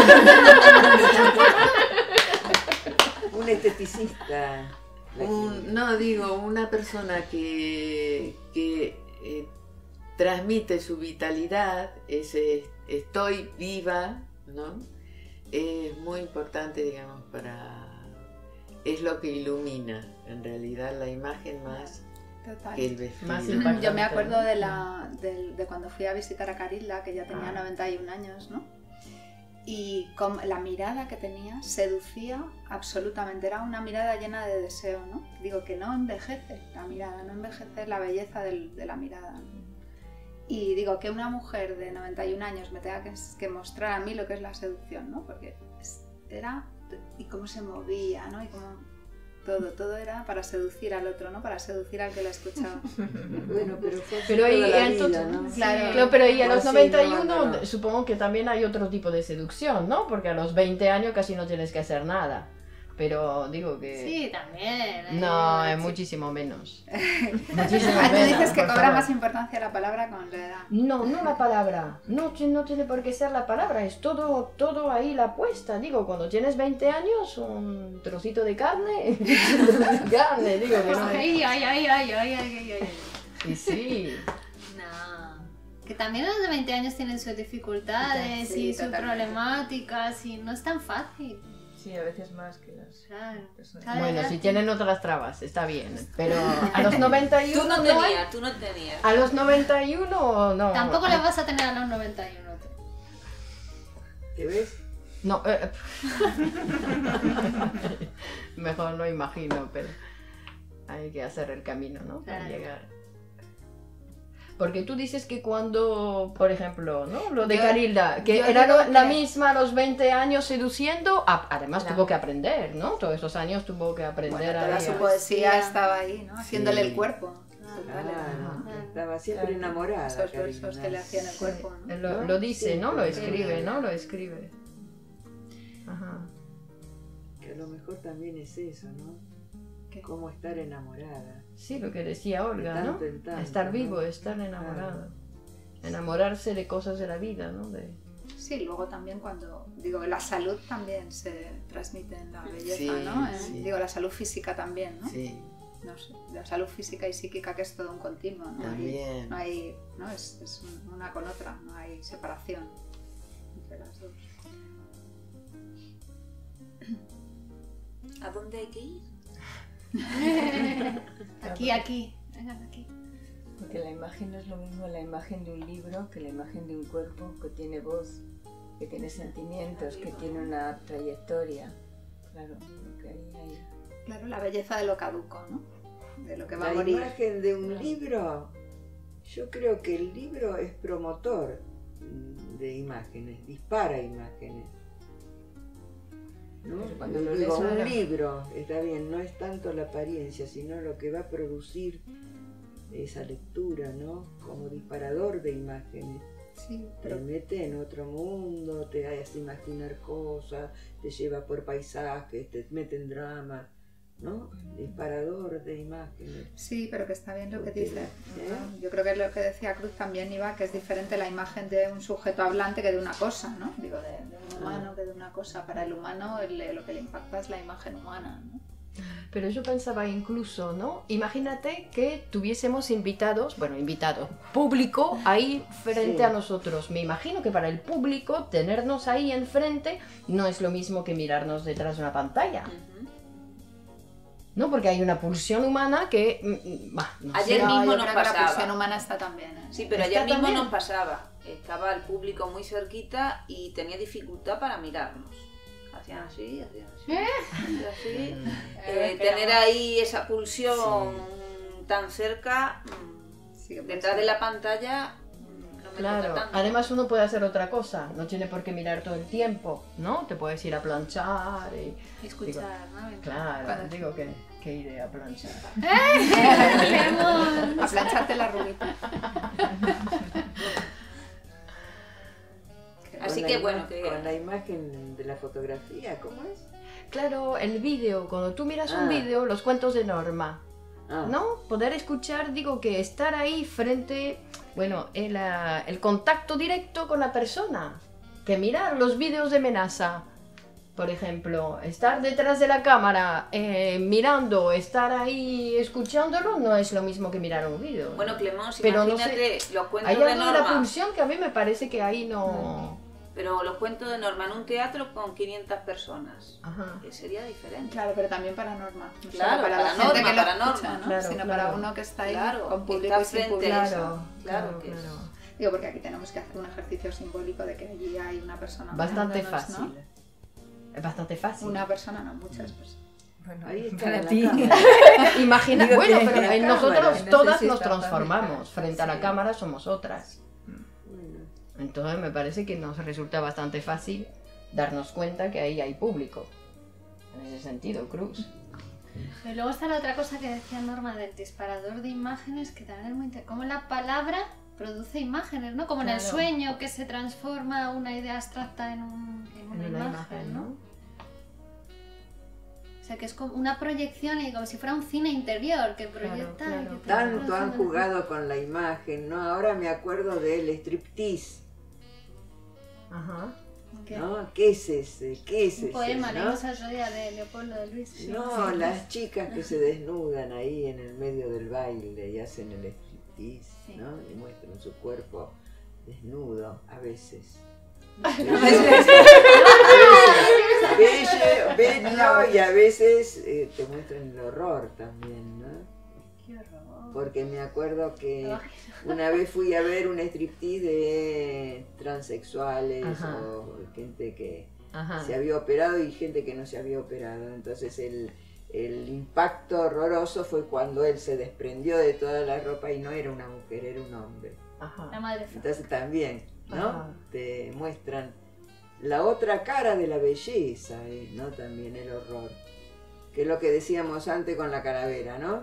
Un esteticista. hay un- no digo, una persona que, que eh, transmite su vitalidad, ese estoy viva, ¿no? Es muy importante, digamos, para... Es lo que ilumina, en realidad, la imagen más Total. que el vestido. Más impactante. Yo me acuerdo de, la, de, de cuando fui a visitar a Carilla, que ya tenía Ah. noventa y un años, ¿no? Y con la mirada que tenía seducía absolutamente. Era una mirada llena de deseo, ¿no? Digo que no envejece la mirada, no envejece la belleza del- de la mirada, ¿no? Y digo que una mujer de noventa y un años me tenga que, que mostrar a mí lo que es la seducción, ¿no? Porque es- era... y cómo se movía, ¿no? Y cómo... Todo, todo era para seducir al otro, ¿no? Para seducir al que la escuchaba. Bueno, pero fue así Pero ahí, toda la entonces, vida, ¿no? Claro. Claro, pero ahí a Pues los sí, noventa y uno no, no, no. supongo que también hay otro tipo de seducción, ¿no? Porque a los veinte años casi no tienes que hacer nada. Pero digo que... Sí, también. ¿eh? No, es Sí. muchísimo menos. Muchísimo Ah, tú menos, dices que por cobra favor. más importancia la palabra con la edad. No, no la palabra. No, ti- no tiene por qué ser la palabra. Es todo, todo ahí la apuesta. Digo, cuando tienes veinte años, un trocito de carne. un trocito de carne, digo que no es. Ay, ay, ay, ay, ay, ay, ay, ay. Sí, sí. No. Que también los de veinte años tienen sus dificultades Sí, y sus totalmente. problemáticas y no es tan fácil. Sí, a veces más que las Claro. personas. Cada Bueno, edad si tiene- tienen otras trabas, está bien. Pero a los noventa y uno Tú no no hay- tenías, tú no tenías. A los noventa y uno no. Tampoco le vas a tener a los noventa y uno. ¿Te ves? No, eh, mejor no imagino, pero hay que hacer el camino, ¿no? Para Claro. llegar. Porque tú dices que cuando, por ejemplo, ¿no? Lo de Yo- Carilda, que yo era digo lo- la que- misma a los veinte años seduciendo, a- además Claro. tuvo que aprender, ¿no? Todos esos años tuvo que aprender Bueno, a... toda su a- poesía Sí. estaba ahí, ¿no? Haciéndole Sí. el cuerpo. Total, Ah, era- estaba siempre Claro. enamorada. Esos Karina. versos que le hacían el cuerpo, ¿no? Lo, ¿No? lo dice, Sí, ¿no? Lo sí. escribe, ¿no? Lo escribe. Ajá. Que a lo mejor también es eso, ¿no? ¿Qué? Cómo estar enamorada. Sí, lo que decía Olga, De ¿no? tanto en tanto, Estar ¿no? vivo, estar enamorado. Enamorarse de cosas de la vida, ¿no? De... Sí, luego también cuando, digo, la salud también se transmite en la belleza, Sí, ¿no? Eh, sí. Digo, la salud física también, ¿no? Sí, No sé, la salud física y psíquica que es todo un continuo, ¿no? Hay, también. no hay, no es, es un- una con otra, no hay separación entre las dos. ¿A dónde hay que ir? Aquí, aquí. Vengan aquí. Porque la imagen no es lo mismo la imagen de un libro que la imagen de un cuerpo que tiene voz, que tiene sentimientos, que tiene una trayectoria. Claro, lo que hay ahí. Claro, la belleza de lo caduco, ¿no? De lo que va La a morir. imagen de un libro, yo creo que el libro es promotor de imágenes, dispara imágenes. ¿No? Pero cuando lo Digo, lees un ahora- libro, está bien, no es tanto la apariencia, sino lo que va a producir esa lectura, ¿no? Como disparador de imágenes. Sí, Te pero mete en otro mundo, te hace imaginar cosas, te lleva por paisajes, te mete en drama, ¿no? Disparador de imágenes. sí, pero que está bien lo que Porque, dice. ¿eh? ¿no? Yo creo que es lo que decía Cruz también, Iba, que es diferente la imagen de un sujeto hablante que de una cosa, ¿no? Digo, de, de un humano que de una cosa. Para el humano el- lo que le impacta es la imagen humana, ¿no? Pero yo pensaba incluso, ¿no? Imagínate que tuviésemos invitados, bueno, invitados, público ahí frente Sí. a nosotros. Me imagino que para el público tenernos ahí enfrente no es lo mismo que mirarnos detrás de una pantalla, Ujú. ¿no? Porque hay una pulsión humana que... mm, mm, bah, no sé. Ayer No, mismo yo nos creo que la pasaba. pulsión humana está también. ¿eh? Sí, pero ¿Está ayer mismo también? nos pasaba. Estaba el público muy cerquita y tenía dificultad para mirarnos. Hacían así, hacían así, hacían así. Eh, tener ahí esa pulsión tan cerca, mm, Sí, que detrás de la pantalla, mm, no me Claro, toca tanto. además uno puede hacer otra cosa, no tiene por qué mirar todo el tiempo, ¿no? Te puedes ir a planchar y... Y escuchar, ¿no? Claro, Bueno. digo que qué idea planchar. Lemon. A plancharte la rubita. Así Con que la bueno, ima- que- con la imagen de la fotografía, ¿cómo es? Claro, el vídeo, cuando tú miras un Ah. vídeo, los cuentos de Norma, Ah, ¿no? Poder escuchar, digo que estar ahí frente, bueno, el, ah, el contacto directo con la persona, que mirar los vídeos de Menaza, por ejemplo, estar detrás de la cámara eh, mirando, estar ahí escuchándolo, no es lo mismo que mirar un vídeo. Bueno, Clemons, Pero no imagínate los cuentos hay de algo de la Norma, pulsión que a mí me parece que ahí no... pero los cuentos de Norma en un teatro con quinientas personas, Ajá. que sería diferente. Claro, pero también para Norma. No Claro, solo para, para la gente Norma, que lo para escucha, Norma. ¿no? Claro, Sino claro. para uno que está ahí Claro, con que público está y sin frente público. a Claro, Claro claro, que es. claro. Digo, porque aquí tenemos que hacer un ejercicio simbólico de que allí hay una persona. Bastante mirándonos, fácil. ¿no? Es bastante fácil. Una persona, no, muchas personas. Bueno, ahí está para la ti. cámara. Imagina, Digo bueno, que pero la en cámara, nosotros no todas sé si nos está transformamos. fácil. Frente a la Sí. cámara somos otras. Bueno, Entonces me parece que nos resulta bastante fácil darnos cuenta que ahí hay público. En ese sentido, Cruz. Y luego está la otra cosa que decía Norma del disparador de imágenes, que también es muy interesante. Como la palabra produce imágenes, ¿no? Como en el Claro. sueño, que se transforma una idea abstracta en, un- en una, En una imagen, imagen, ¿no? ¿no? O sea, que es como una proyección y como si fuera un cine interior que proyecta... y claro. que te tanto va han haciendo- jugado con la imagen, ¿no? Ahora me acuerdo del striptease, Ajá. ¿Qué? ¿no? ¿Qué es ese? ¿Qué es Un ese? poema, ¿no? leímos el otro día de Leopoldo de Luis. sí. No, las chicas que se desnudan ahí en el medio del baile y hacen el striptease, Sí. ¿no? Y muestran su cuerpo desnudo, a veces. A veces bello, bello y a veces eh, te muestran el horror también, ¿no? Qué horror. Porque me acuerdo que una vez fui a ver un striptease de transexuales Ajá. o gente que Ajá. se había operado y gente que no se había operado. Entonces el, el impacto horroroso fue cuando él se desprendió de toda la ropa y no era una mujer, era un hombre. La Ajá. madre fea. Entonces también, ¿no? Ajá. Te muestran la otra cara de la belleza, ¿eh? ¿No? También el horror. Que es lo que decíamos antes con la calavera, ¿no?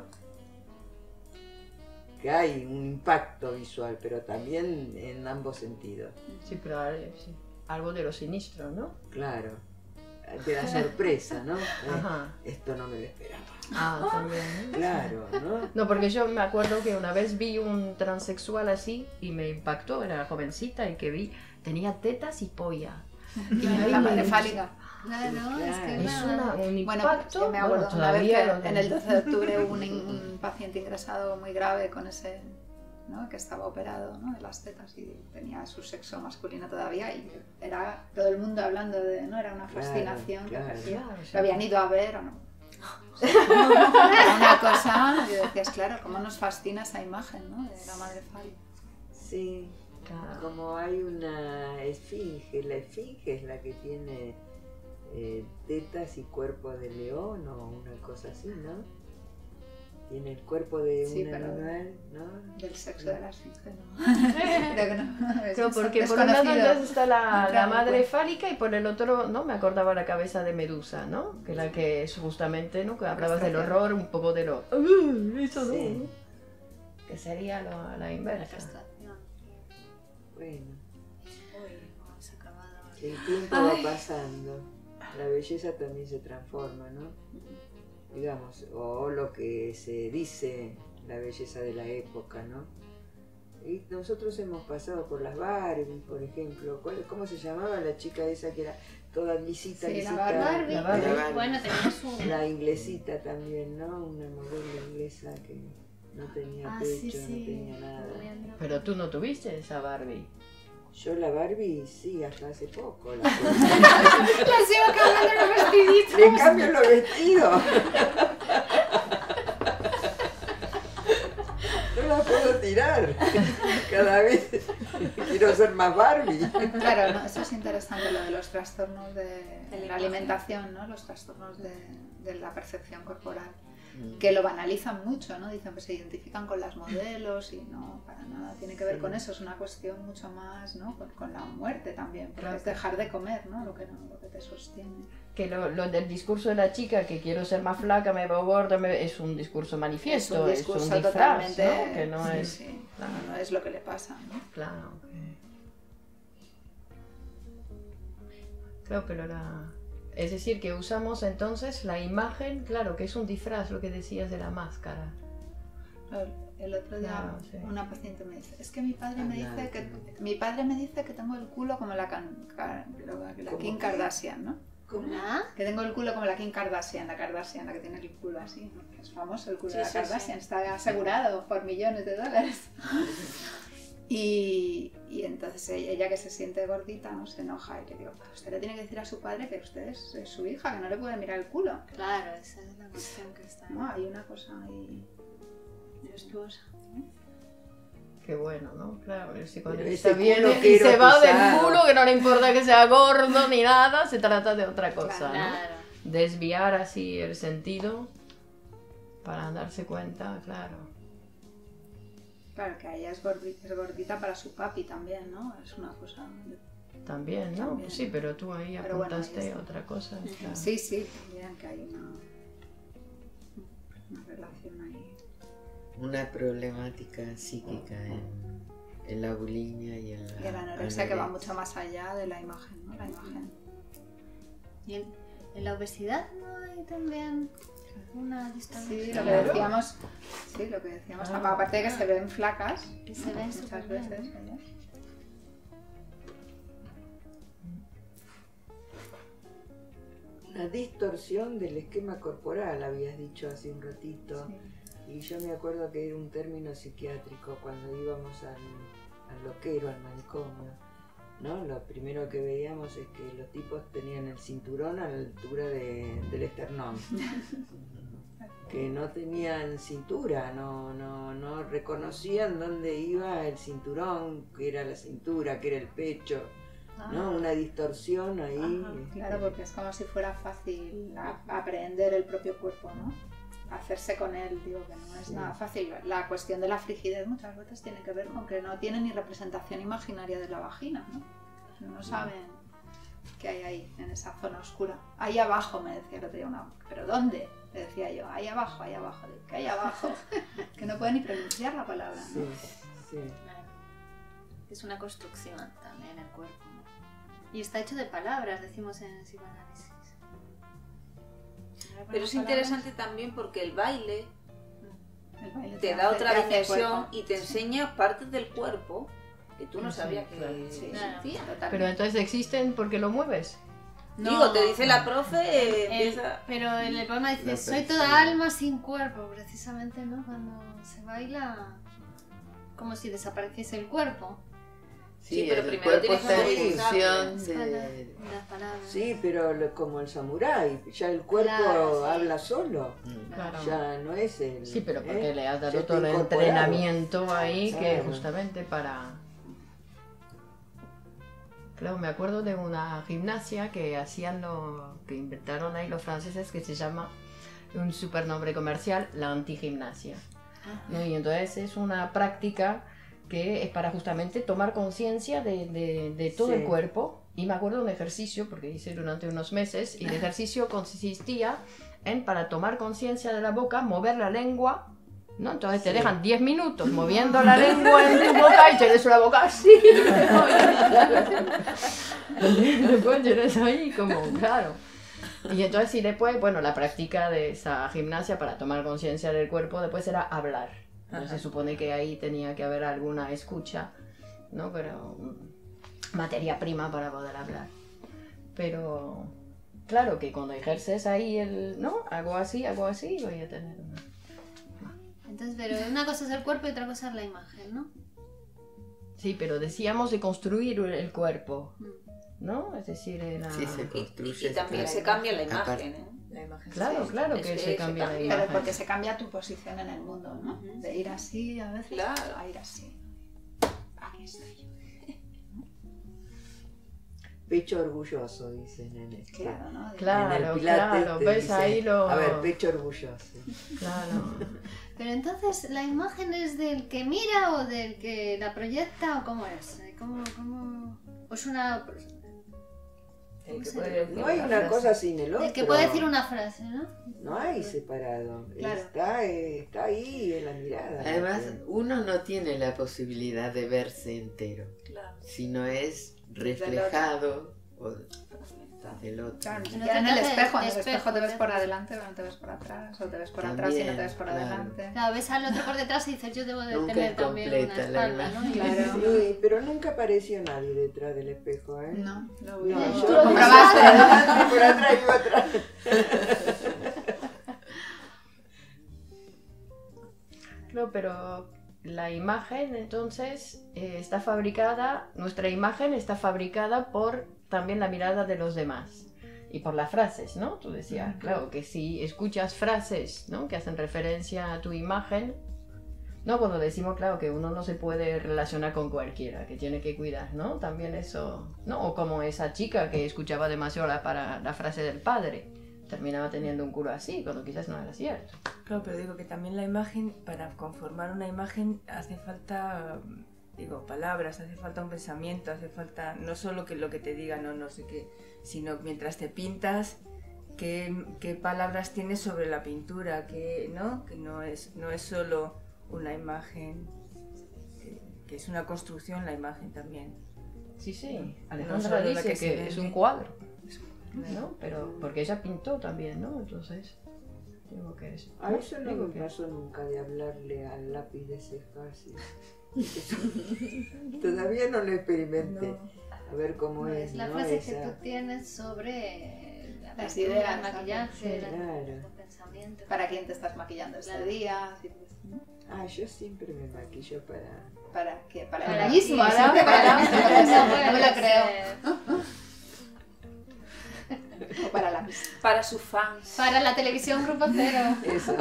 Que hay un impacto visual, pero también en ambos sentidos. Sí, pero eh, sí. Algo de lo sinistro, ¿no? Claro. De la sorpresa, ¿no? Eh, Ajá. Esto no me lo esperaba. Ah, también. ¿no? Claro, ¿no? No, porque yo me acuerdo que una vez vi un transexual así y me impactó, era jovencita y que vi, tenía tetas y polla. Y ahí La me- madre fálica. Claro, es que Es nada. una, un Bueno, impacto. yo me acuerdo bueno, una vez todavía que lo- en el doce de octubre hubo un, un paciente ingresado muy grave con ese ¿no? Que estaba operado, ¿no? De las tetas y tenía su sexo masculino todavía y era todo el mundo hablando de, ¿no? Era una fascinación, claro, que claro, hacía. claro, sí. Lo habían ido a ver o no. O sea, era una cosa, y decías, claro, cómo nos fascina esa imagen, ¿no? De la madre fálica. Sí, Claro. como hay una esfinge, la esfinge es la que tiene eh, tetas y cuerpo de león o una cosa así, ¿no? Tiene el cuerpo de Sí, un pero- animal, ¿no? Del sexo de la esfinge, ¿no? Creo que no. Es No, porque des- por un lado desconocido. entonces está la, Entra la en el madre cuerpo. fálica y por el otro, ¿no? Me acordaba la cabeza de Medusa, ¿no? Que la que es justamente, ¿no? Que hablabas del castración. horror, un poco de lo... "Uh, eso no", Sí. ¿no? Que sería lo, la La inversa. castración. Bueno, Uy, hemos acabado. el tiempo va pasando, la belleza también se transforma, ¿no? Digamos, o lo que se dice la belleza de la época, ¿no? Y nosotros hemos pasado por las Barbie, por ejemplo. ¿Cuál- ¿Cómo se llamaba la chica esa que era toda lisita, Sí, la lisita? Barbie. La Barbie. La Barbie. Bueno, tenemos un... La inglesita también, ¿no? Una modelo inglesa que no tenía Ah, pecho, sí, sí. no tenía nada. Pero tú no tuviste esa Barbie. Yo la Barbie, sí, hasta hace poco. La Les iba cambiando los vestiditos. Le cambio los vestidos. No la puedo tirar. Cada vez quiero ser más Barbie. Claro, no, eso es interesante, lo de los trastornos de El la lenguaje. alimentación, ¿no? Los trastornos de, de la percepción corporal, Mm. que lo banalizan mucho, ¿no? Dicen que se identifican con las modelos y no, para nada tiene que ver Sí. con eso, es una cuestión mucho más, ¿no? Con, con la muerte también, porque Claro. es dejar de comer, ¿no? Lo que, no, lo que te sostiene. Que lo, lo del discurso de la chica, que quiero ser más flaca, me veo gorda, me- es un discurso manifiesto, es un es discurso un disfraz, totalmente... ¿no? Que no sí, es... sí, claro. no, no es lo que le pasa, ¿no? Claro. Creo que lo era... Es decir, que usamos entonces la imagen, claro, que es un disfraz, lo que decías de la máscara. El otro día Claro, sí. una paciente me dice, es que mi padre me Habla dice que de- mi padre me dice que tengo el culo como la, Can- Car- la ¿Cómo Kim qué? Kardashian, ¿no? ¿Cómo? ¿Ah? Que tengo el culo como la Kim Kardashian, la Kardashian, la que tiene el culo así, ¿no? Es famoso el culo Sí, de la sí, Kardashian, sí. está asegurado por millones de dólares. Y, y entonces ella, ella que se siente gordita, ¿no? Se enoja y le digo, "Pues usted le tiene que decir a su padre que usted es, es su hija, que no le puede mirar el culo, Claro, esa es la cuestión que está ¿no? Hay una cosa ahí monstruosa. Qué bueno, ¿no? Claro, el Pero psicoanalista ese viene culo y que se va del erotizado. culo, que no le importa que sea gordo ni nada, se trata de otra cosa, ¿no? Claro. Desviar así el sentido para darse cuenta, claro. Claro, que ella es gordita, es gordita para su papi también, ¿no? Es una cosa... También, ¿no? También. Sí, pero tú ahí Pero bueno, ahí apuntaste está. otra cosa. claro. Sí, sí, también que hay una, una relación ahí. Una problemática psíquica en, en la bulimia y en la, Y la anorexia que va anorexia. mucho más allá de la imagen, ¿no? La imagen. ¿Y en, en la obesidad no hay también una distorsión? Sí, lo que Claro. decíamos, sí, lo que decíamos, Claro. aparte de que se ven flacas, Que se ven muchas superbién, veces ¿no? ellas. Una distorsión del esquema corporal, habías dicho hace un ratito. Y yo me acuerdo que era un término psiquiátrico cuando íbamos al, al loquero, al manicomio, ¿no? Lo primero que veíamos es que los tipos tenían el cinturón a la altura de- del esternón. Que no tenían cintura, no, no, no reconocían dónde iba el cinturón, que era la cintura, que era el pecho, ¿no? Una distorsión ahí. Ajá, este, claro, porque es como si fuera fácil a- aprehender el propio cuerpo, ¿no? Hacerse con él, digo que no es Sí. nada fácil. La cuestión de la frigidez muchas veces tiene que ver con que no tienen ni representación imaginaria de la vagina, ¿no? No saben qué hay ahí, en esa zona oscura. Ahí abajo, me decía el otro día una, ¿pero dónde? Le decía yo, ahí abajo, ahí abajo. Digo, ¿qué hay abajo? Que no puede ni pronunciar la palabra, Sí, ¿no? sí. Claro. Es una construcción también el cuerpo, ¿no? Y está hecho de palabras, decimos en el psicoanálisis. Pero es interesante también porque el baile El baile te hace- da otra te hace dimensión cuerpo. y te enseña partes del cuerpo que tú no Sí, sabías que claro. Sí, existían. totalmente. Pero entonces existen porque lo mueves. Digo, te dice la profe, eh, El- empieza... pero en el poema dice, La soy persona. toda alma sin cuerpo, precisamente, ¿no? Cuando se baila, como si desapareciese el cuerpo. Sí, Sí, pero el primero cuerpo tienes que está en movilizarlo. función de... Las palabras. Sí, pero lo- como el samurái, ya el cuerpo Claro, sí. habla solo. Claro. Ya no es el. Sí, pero porque ¿eh? le has Ya dado está todo el incorporado. entrenamiento ahí que Claro. justamente para... Claro, me acuerdo de una gimnasia que hacían lo que inventaron ahí los franceses que se llama un supernombre comercial, la antigimnasia. ¿No? Y entonces es una práctica que es para justamente tomar conciencia de, de- de todo Sí. el cuerpo. Y me acuerdo de un ejercicio, porque hice durante unos meses, y el ejercicio consistía en, para tomar conciencia de la boca, mover la lengua, ¿no? Entonces te Sí. dejan diez minutos moviendo la lengua en tu boca y tienes la boca así. Después tienes ahí como, claro. Y entonces y después, bueno, la práctica de esa gimnasia para tomar conciencia del cuerpo después era hablar. Entonces se supone que ahí tenía que haber alguna escucha, ¿no? Pero mm, materia prima para poder hablar. Pero claro que cuando ejerces ahí el, ¿no? Hago así, hago así, voy a tener una... Entonces, pero una cosa es el cuerpo y otra cosa es la imagen, ¿no? Sí, pero decíamos de construir el cuerpo, Mm. ¿no? Es decir, era... Sí, se Y, construye. y también claro. se cambia la Aparte. imagen, ¿eh? La imagen. Claro, sí. claro Es que que se se cambia la cambia. Pero imagen. porque se cambia tu posición en el mundo, ¿no? De ir así a veces Claro. a ir así. Aquí estoy yo. Pecho orgulloso, dicen en este. Claro, ¿no? De- En el Claro, Pilates claro, te ves dicen, ahí lo... A ver, pecho orgulloso. Claro. Pero entonces, ¿la imagen es del que mira o del que la proyecta o cómo es? ¿Cómo, cómo... ¿O es una... El que Sí. puede decir No hay una frase. cosa sin el otro. El que puede decir una frase, ¿no? No hay separado. Claro. Está, eh, está ahí en la mirada. Además, ¿no? uno no tiene la posibilidad de verse entero, Claro. sino es reflejado o del otro. Claro, ni En siquiera en otro el caso, espejo, en el el espejo espejo, te ves por ¿verdad? adelante, pero no te ves por atrás, o te ves por atrás y no te ves por También, adelante. Claro, ves al otro por detrás y dices, yo debo de Nunca tener es también una completa la espalda, ¿no? Y- Claro. Sí, pero nunca apareció nadie detrás del espejo, ¿eh? No, lo No, no, yo tú por lo comprobaste, ¿no? adelante, por atrás iba atrás. No, pero la imagen entonces eh, está fabricada, nuestra imagen está fabricada por también la mirada de los demás y por las frases, ¿no? Tú decías, claro, que si escuchas frases, ¿no? Que hacen referencia a tu imagen, no, cuando decimos, claro, que uno no se puede relacionar con cualquiera, que tiene que cuidar, ¿no? También eso, ¿no? O como esa chica que escuchaba demasiado la, para, la frase del padre, terminaba teniendo un culo así, cuando quizás no era cierto. Claro, pero digo que también la imagen, para conformar una imagen hace falta, digo, palabras, hace falta un pensamiento, hace falta no solo que lo que te digan o no sé qué, sino mientras te pintas, qué, qué palabras tienes sobre la pintura, que no, que no es, no es solo una imagen, que, que es una construcción la imagen también. Sí, sí, No Alejandra solo la dice que que, se es vende. un cuadro, ¿no? Pero porque ella pintó también, ¿no? Entonces, digo que es... A eso no digo me que- pasó nunca de hablarle al lápiz de cejas. y- Todavía no lo experimenté. A ver cómo No, es, es la ¿no? frase Esa- que tú tienes sobre la Las pintura, ideas, el maquillaje, sí, la- claro. los pensamientos. ¿Para quién te estás maquillando este Claro. día? Sí, pues, ¿no? Ah, yo siempre me maquillo para... ¿Para qué? Para, Para el ti, mismo, para- siempre para para- la misma. para- No me lo puede creo. ser. O para la misma. Para sus fans. Para la televisión Grupo Cero. Eso.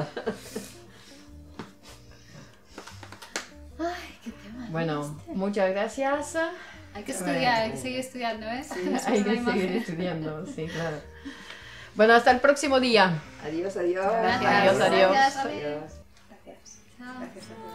Ay, qué tema. Bueno, muchas gracias. Hay que estudiar, hay que seguir estudiando, ¿eh? Hay que seguir estudiando, sí, claro. Bueno, hasta el próximo día. Adiós, adiós. Gracias. Adiós, adiós. Gracias, Ale. Adiós. Gracias. Chao. Gracias a todos.